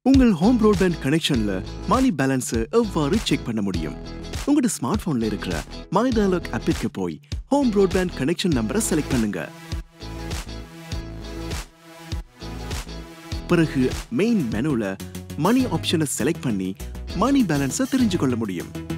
உங்கள் home broadband கனெக்ஷன்ல money balance எவ்வாறு செக் பண்ண முடியும்? உங்களோட ஸ்மார்ட் போன்ல இருக்கிற MyDialog ஆப்பிற்கு போய் ஹோம் ப்ராட்பேண்ட் கனெக்ஷன் நம்பரை செலக்ட் பண்ணுங்க. பிறகு மெயின் மெனுல மணி ஆப்ஷனை செலக்ட் பண்ணி மணி பேலன்ஸை தெரிஞ்சு கொள்ள முடியும்.